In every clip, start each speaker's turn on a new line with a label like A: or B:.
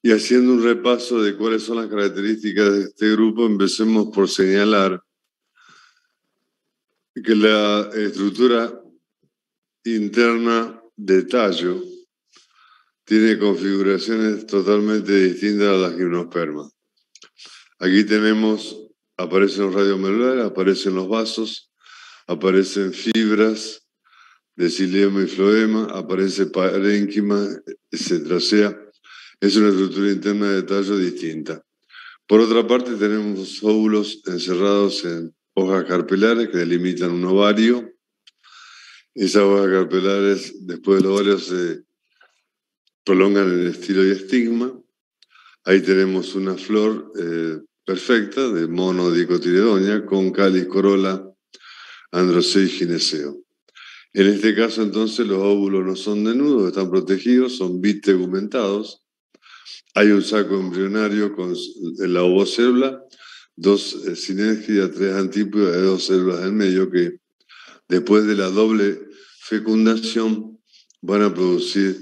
A: Y haciendo un repaso de cuáles son las características de este grupo, empecemos por señalar que la estructura interna de tallo tiene configuraciones totalmente distintas a las gimnospermas. Aquí tenemos, aparecen los radiomelulares, aparecen los vasos, aparecen fibras de xilema y floema, aparece parénquima, etc. O sea, es una estructura interna de tallo distinta. Por otra parte, tenemos óvulos encerrados en hojas carpelares que delimitan un ovario. Esas hojas carpelares, después del ovario, se prolongan en estilo y estigma. Ahí tenemos una flor perfecta de monodicotiledonia con cáliz, corola, androceo y gineceo. En este caso, entonces, los óvulos no son desnudos, están protegidos, son bitegumentados. Hay un saco embrionario con la ovocélula, dos sinérgidas, tres antípodas y dos células del medio que, después de la doble fecundación, van a producir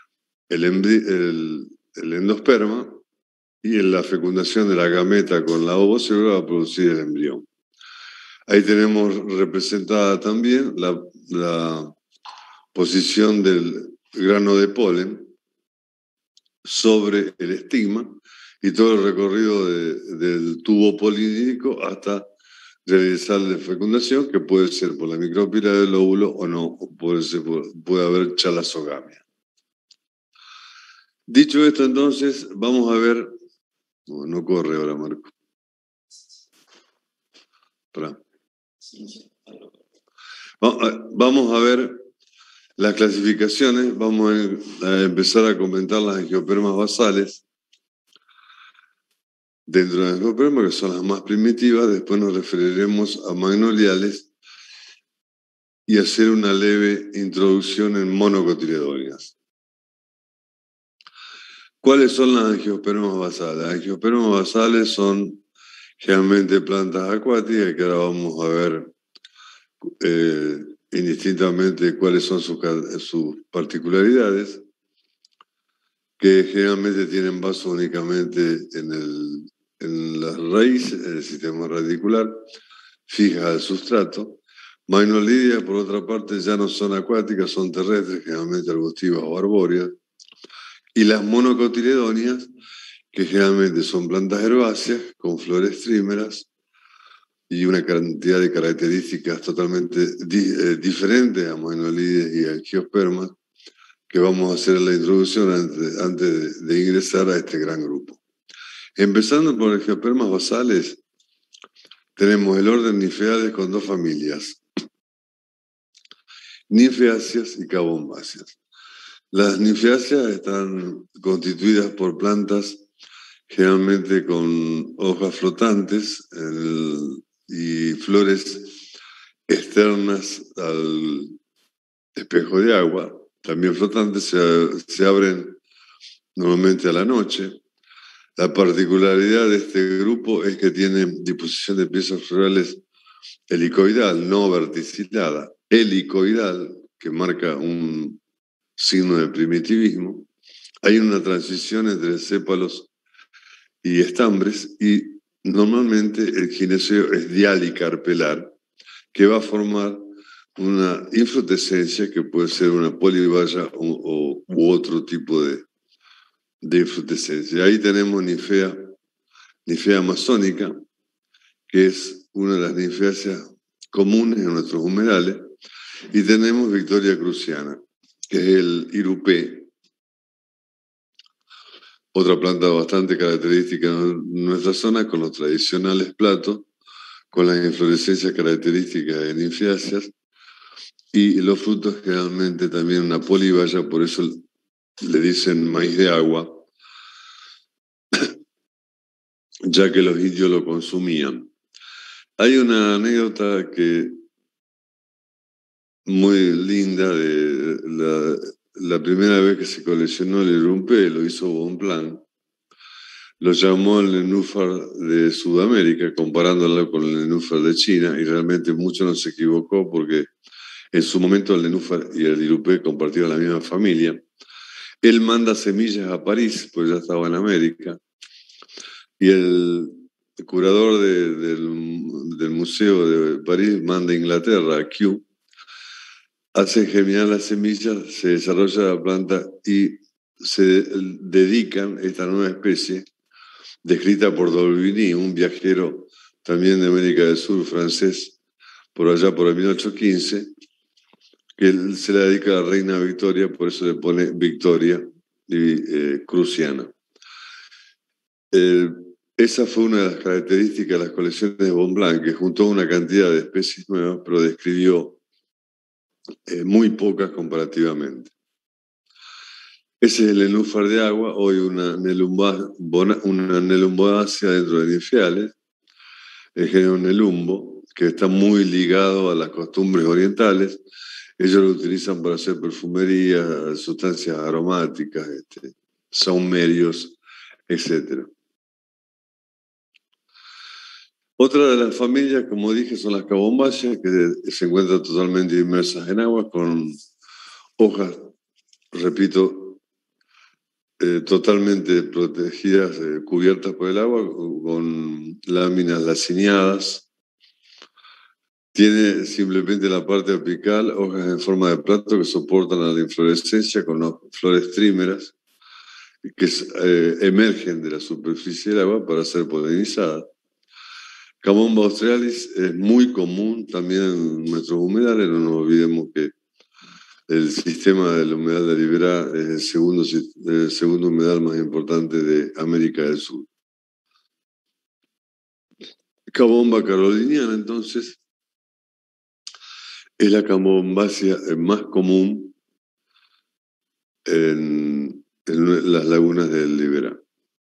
A: el endosperma, y en la fecundación de la gameta con la ovocélula va a producir el embrión. Ahí tenemos representada también la posición del grano de polen sobre el estigma y todo el recorrido del tubo polinídico hasta realizar la fecundación, que puede ser por la micropila del óvulo o no, puede haber chalazogamia. Dicho esto, entonces, vamos a ver. No corre ahora, Marco. Vamos a ver las clasificaciones. Vamos a empezar a comentar las angiopermas basales. Dentro de las angiopermas, que son las más primitivas, después nos referiremos a magnoliales y hacer una leve introducción en monocotiledóneas. ¿Cuáles son las angiospermas basales? Las angiospermas basales son generalmente plantas acuáticas, que ahora vamos a ver indistintamente cuáles son sus particularidades, que generalmente tienen vasos únicamente en la raíz, en el sistema radicular, fijas al sustrato. Magnolidia, por otra parte, ya no son acuáticas, son terrestres, generalmente arbustivas o arbóreas. Y las monocotiledóneas, que generalmente son plantas herbáceas con flores trímeras y una cantidad de características totalmente diferentes a magnolides y angiospermas, que vamos a hacer la introducción antes de ingresar a este gran grupo. Empezando por angiospermas basales, tenemos el orden Nymphales con dos familias, Nymphaceae y Cabombáceas. Las Nymphaceae están constituidas por plantas generalmente con hojas flotantes y flores externas al espejo de agua, también flotantes, se abren normalmente a la noche. La particularidad de este grupo es que tienen disposición de piezas florales helicoidal, no verticilada, helicoidal, que marca un signo de primitivismo. Hay una transición entre sépalos y estambres y normalmente el gineceo es dialicarpelar, que va a formar una infrutescencia que puede ser una polibaya u otro tipo de infrutescencia. Ahí tenemos Nymphea amazónica, que es una de las ninfáceas comunes en nuestros humedales, y tenemos Victoria cruciana, que es el irupé, otra planta bastante característica en nuestra zona, con los tradicionales platos, con las inflorescencias características de ninfáceas, y los frutos generalmente también una polibaya, por eso le dicen maíz de agua, ya que los indios lo consumían. Hay una anécdota muy linda de la primera vez que se coleccionó el irupé, lo hizo Bonpland. Lo llamó el nenúfar de Sudamérica, comparándolo con el nenúfar de China, y realmente mucho no se equivocó porque en su momento el nenúfar y el irupé compartieron la misma familia. Él manda semillas a París, pues ya estaba en América, y el curador del Museo de París manda a Inglaterra, a Kew, hace germinar las semillas, se desarrolla la planta y se dedican a esta nueva especie, descrita por D'Orbigny, un viajero también de América del Sur, francés, por allá por el 1815, que él se la dedica a la reina Victoria, por eso le pone Victoria y Cruciana. Esa fue una de las características de las colecciones de Bonblanc, que juntó una cantidad de especies nuevas, pero describió muy pocas comparativamente. Ese es el nenúfar de agua, hoy una nelumboácea dentro de ninfeales, el género nelumbo, que está muy ligado a las costumbres orientales. Ellos lo utilizan para hacer perfumería, sustancias aromáticas, saumerios, etc. Otra de las familias, como dije, son las cabombaceas, que se encuentran totalmente inmersas en agua, con hojas, repito, totalmente protegidas, cubiertas por el agua, con láminas laciniadas. Tiene simplemente la parte apical, hojas en forma de plato que soportan a la inflorescencia con flores trímeras que emergen de la superficie del agua para ser polinizadas. Camomba australis es muy común también en nuestros humedales. No nos olvidemos que el sistema de la humedal de Liberá es el segundo humedal más importante de América del Sur. Camomba caroliniana, entonces, es la camombácea más común en las lagunas del Liberá.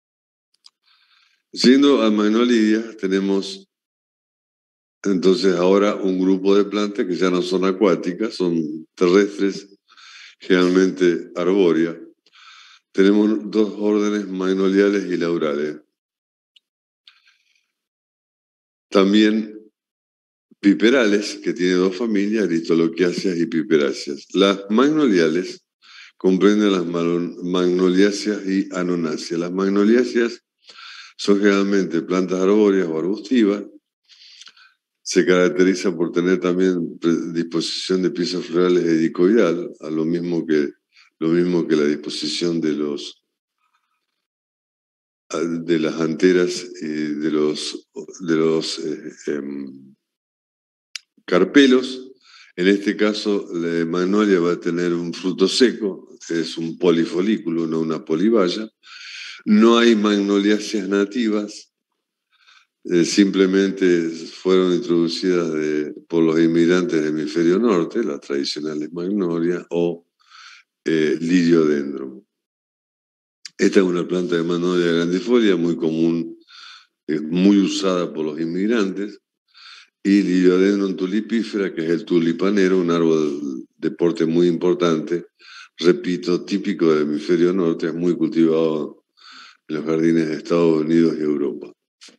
A: Yendo a Magnolidia, tenemos entonces ahora un grupo de plantas que ya no son acuáticas, son terrestres, generalmente arbóreas. Tenemos dos órdenes, magnoliales y laurales. También piperales, que tiene dos familias, aristoloquiáceas y piperáceas. Las magnoliales comprenden las magnoliáceas y anonáceas. Las magnoliáceas son generalmente plantas arbóreas o arbustivas. Se caracteriza por tener también disposición de piezas florales helicoidal, a lo mismo que la disposición de las anteras y de los carpelos. En este caso, la magnolia va a tener un fruto seco, es un polifolículo, no una polibaya. No hay magnoliáceas nativas, simplemente fueron introducidas por los inmigrantes del hemisferio norte, las tradicionales magnolias o liriodendron. Esta es una planta de magnolia grandifolia muy común, muy usada por los inmigrantes, y liriodendron tulipífera, que es el tulipanero, un árbol de porte muy importante, repito, típico del hemisferio norte, es muy cultivado en los jardines de Estados Unidos y Europa.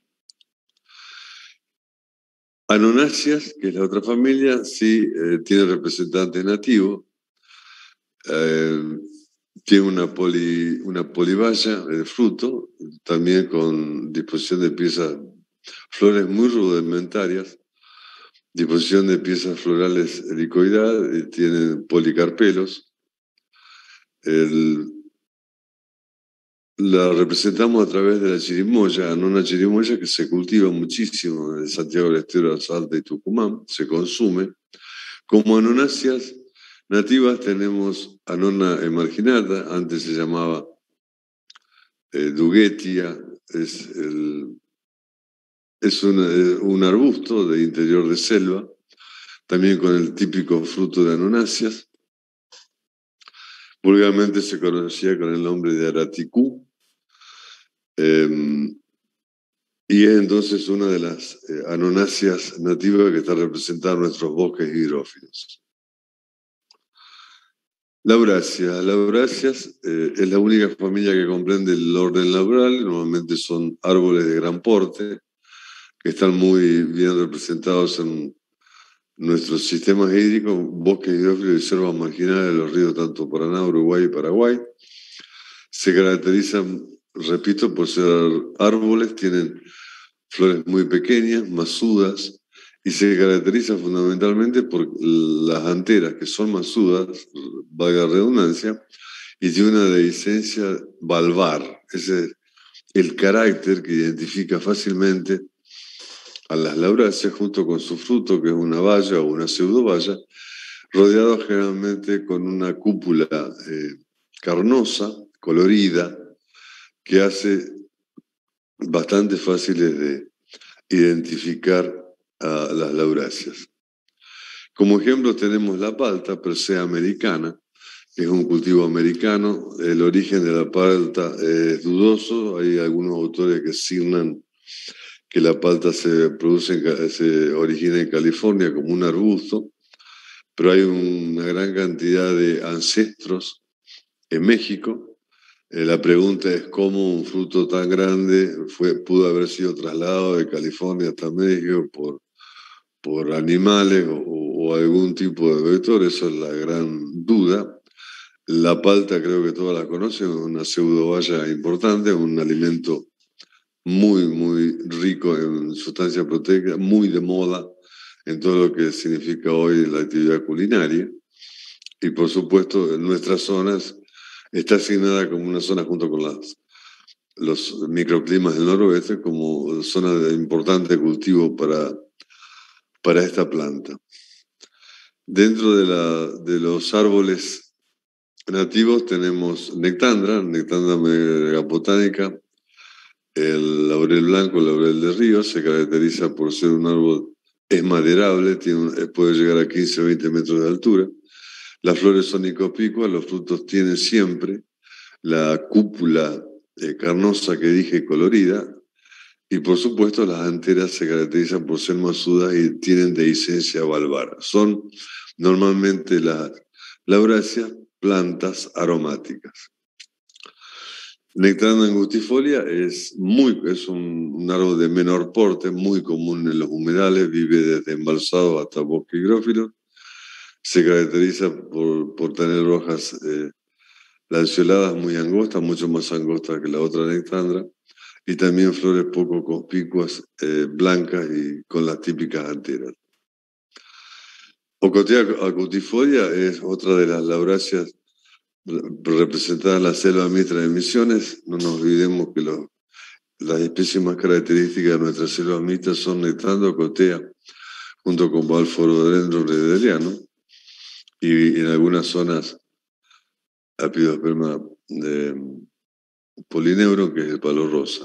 A: Anonáceas, que es la otra familia, sí tiene representantes nativos. Tiene una polibaya de fruto, también con disposición de piezas, flores muy rudimentarias, disposición de piezas florales helicoidales, tienen policarpelos. La representamos a través de la chirimoya, Annona chirimoya, que se cultiva muchísimo en Santiago del Estero, Salta y Tucumán, se consume. Como anonáceas nativas tenemos Annona emarginata, antes se llamaba Dugetia, es un arbusto de interior de selva, también con el típico fruto de anonáceas. Vulgarmente se conocía con el nombre de araticú, y es entonces una de las anonáceas nativas que está representada en nuestros bosques hidrófilos. Lauráceas es la única familia que comprende el orden laural. Normalmente son árboles de gran porte que están muy bien representados en nuestros sistemas hídricos, bosques hidrófilos y selvas marginales de los ríos tanto Paraná, Uruguay y Paraguay. Se caracterizan, repito, por ser árboles, tienen flores muy pequeñas, masudas, y se caracteriza fundamentalmente por las anteras, que son masudas, valga la redundancia, y tiene una dehiscencia valvar. Ese es el carácter que identifica fácilmente a las lauráceas junto con su fruto, que es una baya o una pseudobaya, rodeado generalmente con una cúpula carnosa, colorida, que hace bastante fáciles de identificar a las lauráceas. Como ejemplo tenemos la palta, Persea americana, que es un cultivo americano. El origen de la palta es dudoso. Hay algunos autores que asignan que la palta se origina en California como un arbusto, pero hay una gran cantidad de ancestros en México. La pregunta es cómo un fruto tan grande pudo haber sido trasladado de California hasta México por animales o algún tipo de vector. Esa es la gran duda. La palta creo que todas la conocen, es una pseudobaya importante, un alimento muy, muy rico en sustancias proteicas, muy de moda en todo lo que significa hoy la actividad culinaria. Y por supuesto, en nuestras zonas está asignada como una zona junto con los microclimas del noroeste como zona de importante cultivo para esta planta. Dentro de los árboles nativos tenemos Nectandra megapotánica, el laurel blanco, el laurel de río, se caracteriza por ser un árbol esmaderable, puede llegar a 15 o 20 metros de altura. Las flores son icopicuas, los frutos tienen siempre la cúpula carnosa que dije colorida, y por supuesto las anteras se caracterizan por ser masudas y tienen dehiscencia valvar. Son normalmente las lauráceas plantas aromáticas. Nectandra angustifolia es un árbol de menor porte, muy común en los humedales, vive desde embalsados hasta bosque higrófilo. Se caracteriza por tener hojas lanceoladas muy angostas, mucho más angostas que la otra Nectandra, y también flores poco conspicuas, blancas y con las típicas anteras. Ocotea angustifolia es otra de las lauráceas representadas en la selva mixta de Misiones. No nos olvidemos que las especies más características de nuestra selva mixta son Nectandra, Ocotea, junto con Balforodendron redeliano, y en algunas zonas Apidosperma polineuron, que es el palo rosa.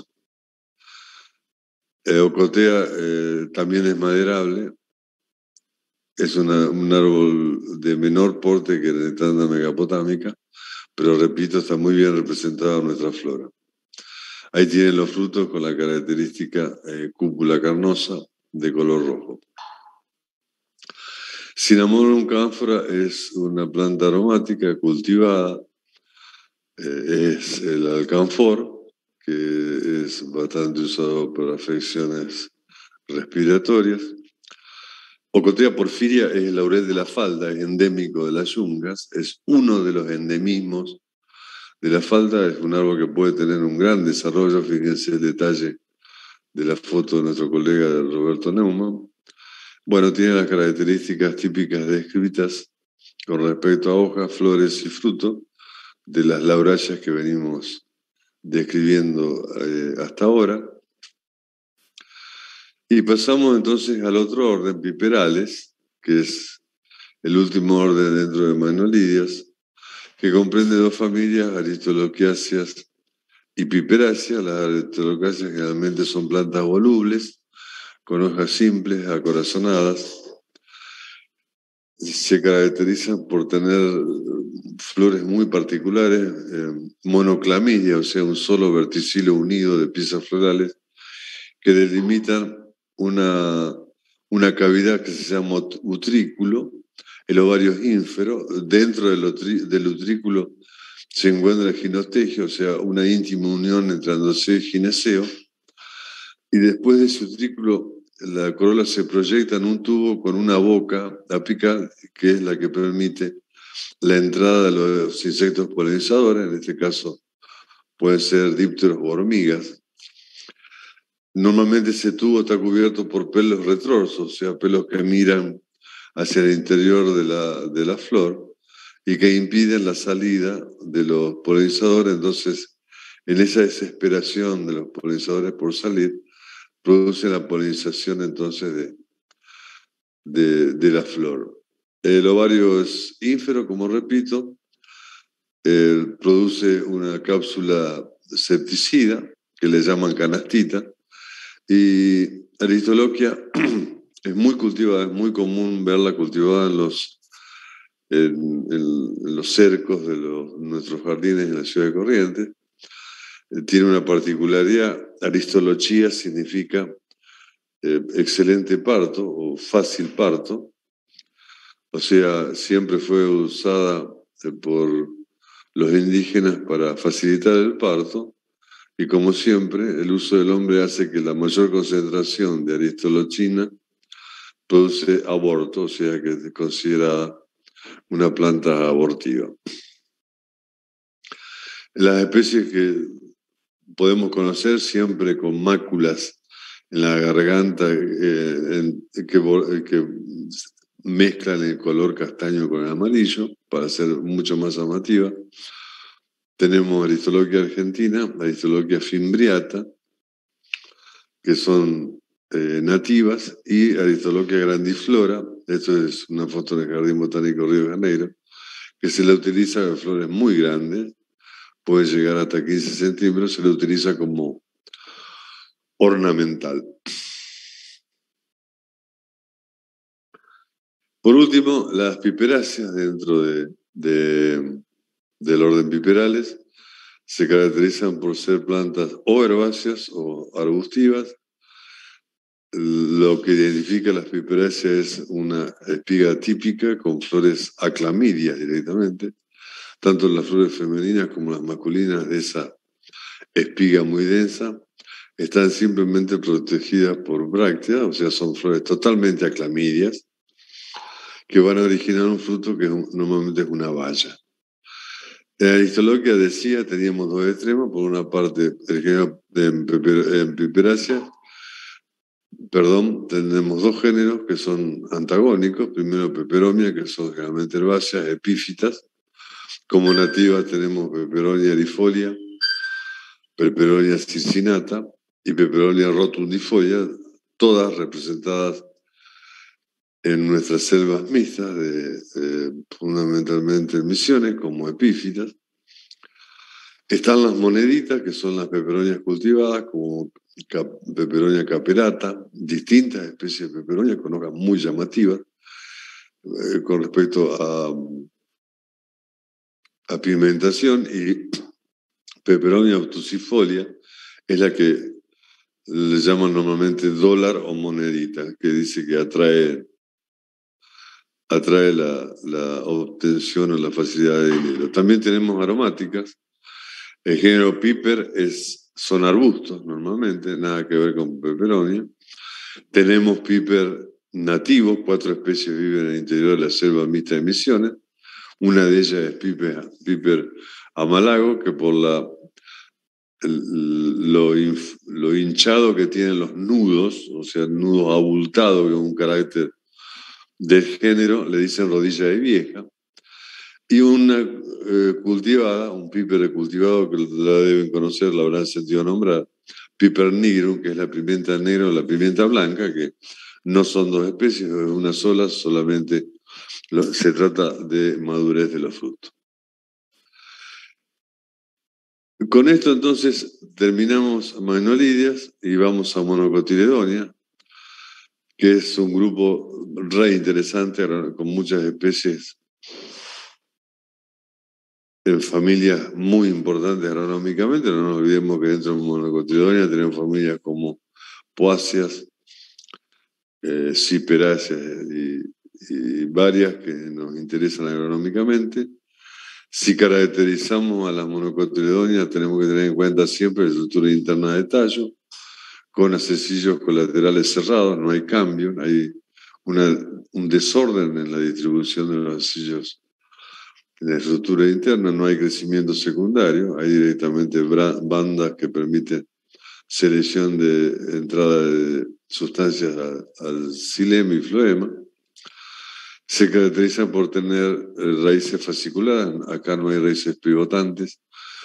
A: Ocotea también es maderable. Es un árbol de menor porte que Nectandra megapotámica, pero repito, está muy bien representada en nuestra flora. Ahí tienen los frutos con la característica cúpula carnosa de color rojo. Cinnamomum camphora es una planta aromática cultivada, es el alcanfor, que es bastante usado para afecciones respiratorias. Ocotea porfiria es el laurel de la falda, es endémico de las yungas, es uno de los endemismos de la falda, es un árbol que puede tener un gran desarrollo. Fíjense el detalle de la foto de nuestro colega Roberto Neumann. Bueno, tiene las características típicas descritas con respecto a hojas, flores y fruto de las lauráceas que venimos describiendo hasta ahora. Y pasamos entonces al otro orden, Piperales, que es el último orden dentro de Magnolidias, que comprende dos familias, Aristoloquiáceas y Piperáceas. Las Aristoloquiáceas generalmente son plantas volubles, con hojas simples, acorazonadas. Se caracterizan por tener flores muy particulares, monoclamidia, o sea, un solo verticilo unido de piezas florales, que delimitan una cavidad que se llama utrículo, el ovario es ínfero. Dentro del utrículo se encuentra el ginostegio, o sea, una íntima unión entre androceo y gineceo, y después de ese utrículo la corola se proyecta en un tubo con una boca apical, que es la que permite la entrada de los insectos polinizadores, en este caso pueden ser dípteros o hormigas. Normalmente ese tubo está cubierto por pelos retrosos, o sea, pelos que miran hacia el interior de la flor y que impiden la salida de los polinizadores. Entonces, en esa desesperación de los polinizadores por salir, produce la polinización entonces de la flor. El ovario es ínfero, como repito, produce una cápsula septicida, que le llaman canastita, y Aristoloquia es muy cultivada, es muy común verla cultivada en los cercos de nuestros jardines en la ciudad de Corrientes. Tiene una particularidad, Aristolochía significa excelente parto o fácil parto, o sea, siempre fue usada por los indígenas para facilitar el parto, y como siempre, el uso del hombre hace que la mayor concentración de aristolochina produce aborto, o sea que es considerada una planta abortiva. Las especies que podemos conocer siempre con máculas en la garganta que mezclan el color castaño con el amarillo para ser mucho más llamativa. Tenemos Aristoloquia argentina, Aristoloquia fimbriata, que son nativas, y Aristoloquia grandiflora. Esto es una foto del Jardín Botánico Río de Janeiro, que se la utiliza en flores muy grandes, puede llegar hasta 15 centímetros, se la utiliza como ornamental. Por último, las piperáceas dentro del orden Piperales se caracterizan por ser plantas o herbáceas o arbustivas. Lo que identifica las piperáceas es una espiga típica con flores aclamidias directamente, tanto las flores femeninas como las masculinas de esa espiga muy densa están simplemente protegidas por brácteas, o sea, son flores totalmente aclamidias que van a originar un fruto que normalmente es una baya. En Aristoloquia decía, teníamos dos extremos, por una parte el género en Piperácea, tenemos dos géneros que son antagónicos. Primero Peperomia, que son generalmente herbáceas, epífitas. Como nativas tenemos Peperonia erifolia, Peperonia circinata y Peperonia rotundifolia, todas representadas en nuestras selvas mixtas, fundamentalmente en Misiones, como epífitas. Están las moneditas, que son las peperonias cultivadas, como Peperonia caperata, distintas especies de peperonia con hojas muy llamativas. Con respecto a pigmentación, y Peperonia obtusifolia es la que le llaman normalmente dólar o monedita, que dice que atrae la obtención o la facilidad de dinero. También tenemos aromáticas. El género piper son arbustos normalmente, nada que ver con peperonia. Tenemos piper nativo, 4 especies viven en el interior de la selva mixta de Misiones. Una de ellas es piper amalago, que por lo hinchado que tienen los nudos, o sea, nudos abultados, que es un carácter del género, le dicen rodilla de vieja. Y una cultivada, un piper cultivado que la deben conocer, la habrán sentido nombrar, piper nigrum, que es la pimienta negra o la pimienta blanca, que no son dos especies, es una sola, solamente se trata de madurez de los frutos. Con esto entonces terminamos Magnolidias y vamos a Monocotiledonia, que es un grupo re interesante con muchas especies en familias muy importantes agronómicamente. No nos olvidemos que dentro de Monocotiledonia tenemos familias como Poáceas, Ciperáceas y varias que nos interesan agronómicamente. Si caracterizamos a las monocotiledonias, tenemos que tener en cuenta siempre la estructura interna de tallo, con accesorios colaterales cerrados, no hay cambio, hay un desorden en la distribución de los accesorios En la estructura interna no hay crecimiento secundario, hay directamente bandas que permiten selección de entrada de sustancias al xilema y floema. Se caracteriza por tener raíces fasciculadas, acá no hay raíces pivotantes.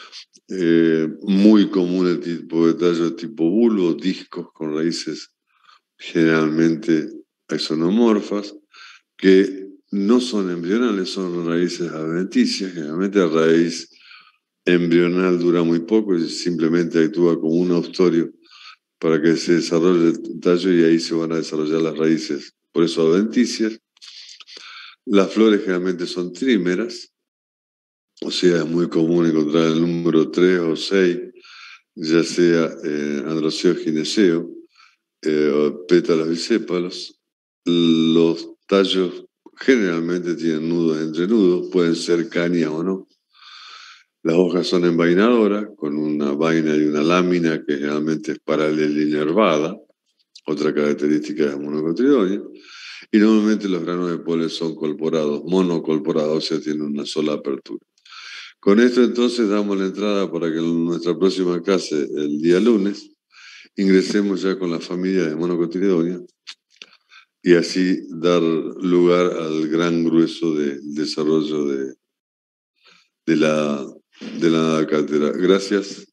A: Muy común el tipo de tallo tipo bulbo, discos con raíces generalmente isonomorfas, que no son embrionales, son raíces adventicias. Generalmente la raíz embrional dura muy poco y simplemente actúa como un austorio para que se desarrolle el tallo y ahí se van a desarrollar las raíces, por eso adventicias. Las flores generalmente son trímeras, o sea, es muy común encontrar el número 3 o 6, ya sea androceo, gineceo, o pétalos bicépalos. Los tallos generalmente tienen nudos entre nudos, pueden ser cañas o no. Las hojas son envainadoras, con una vaina y una lámina que generalmente es paralelinervada, otra característica de la monocotiledónea, y normalmente los granos de polen son colporados, monocolporados, o sea, tienen una sola apertura. Con esto entonces damos la entrada para que en nuestra próxima clase, el día lunes, ingresemos ya con la familia de monocotiledónea y así dar lugar al gran grueso del desarrollo de la cátedra. Gracias.